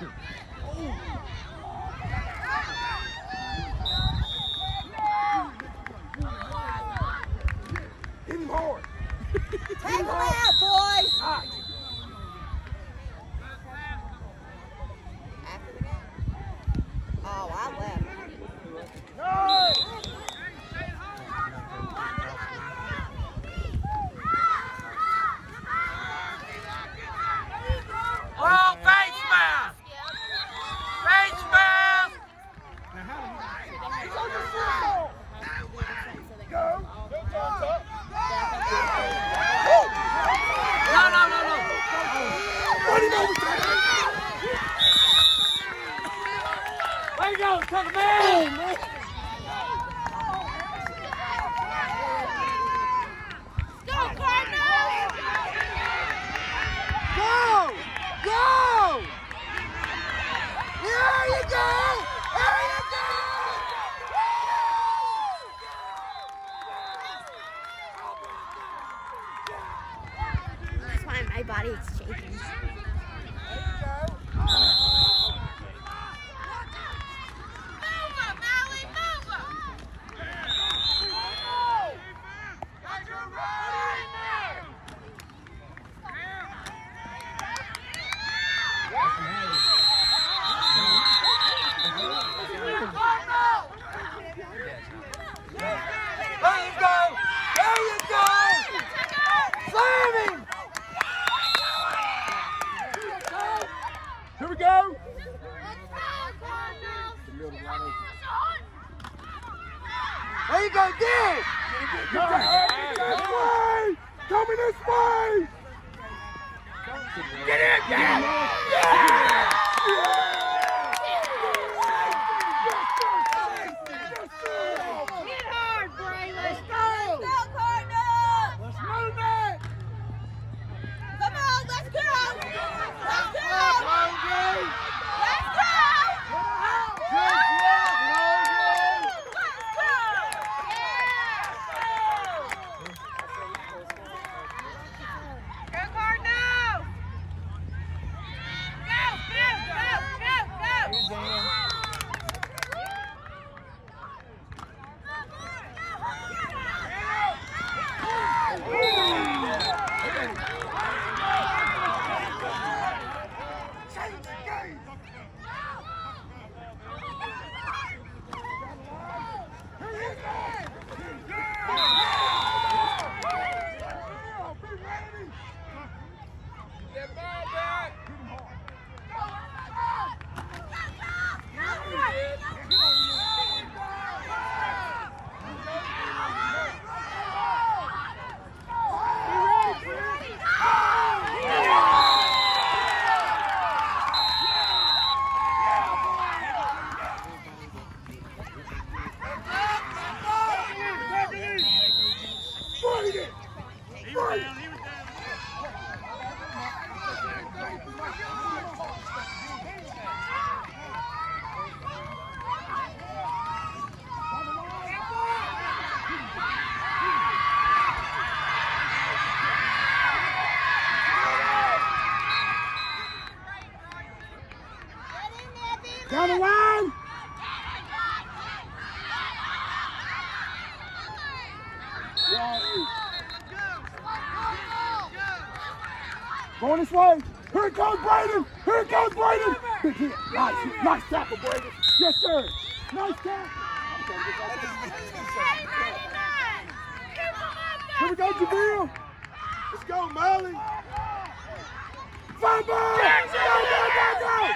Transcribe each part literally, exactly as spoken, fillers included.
Hit him hard. Take him out, boys. All right. Oh, I left. No! Oh, face mask! Face mask! Go! No, no, no, no! Run him over! Way to go, take a man! Go, Cardinals! Go! Go! There you go! There you go! That's why my body is shaking. Here we go! There you go, dig! This way! Coming this way! Get in, get in! Yeah! Hit hard, Bray. Let's go. Let's go! Let's go, Cardinals. Let's move it! Come on, let's go. Let's go. Let's go, Logan! Let's go. Good luck, Logan! Let's go. Yeah. Go, Cardinals. Go, go, go, go, go. Down the line! Going this way. Here it goes, Braden. Here it goes, Braden. Big hit. Nice, nice tackle, Braden. Yes, sir. Nice tackle. Here we go, Jabril. Let's go, Molly. Fumble! Go, go, go, go!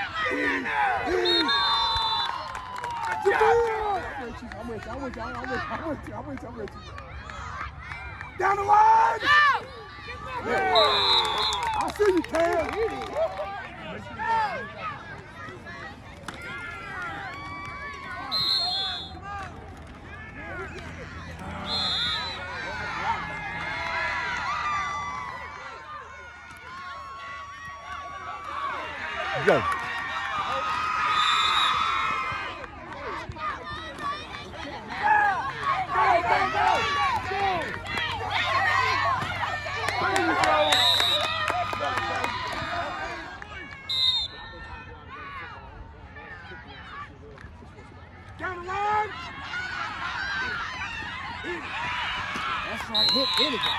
Jabril! I'm with you, I'm with you, I'm with you, I'm with you, I'm with you, I'm with you. Down the line! Yeah. I see you, Cam. Go. Run! That's right. Hit anybody.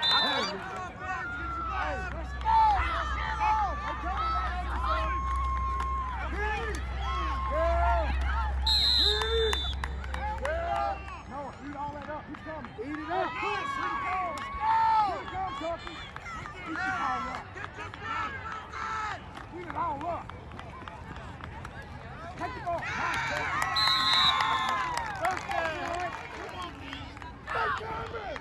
Eat all that up. He's coming. Eat it up. Push. Here he goes. Here he comes, Tucky. Eat it all up. Eat it all up. Take the ball. Nice ball. First down. Stay coming.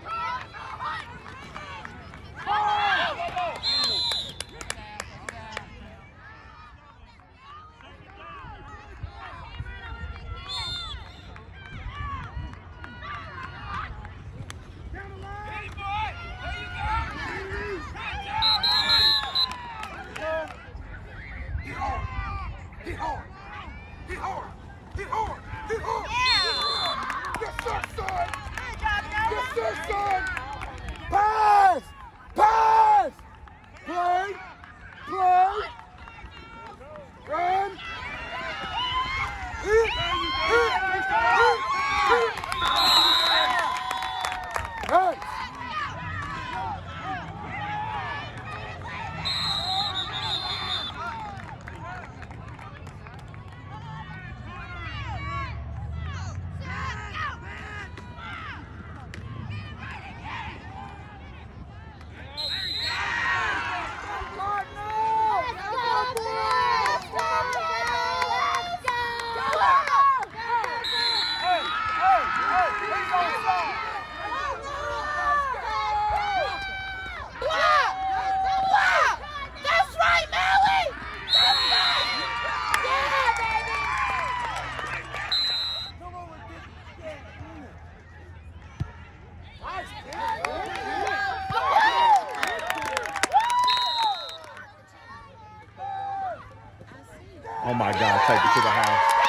Pass! Pass! Play! Play! Run! Hit! Hit! Hit! Hit! Hey! Oh my God, take it to the house.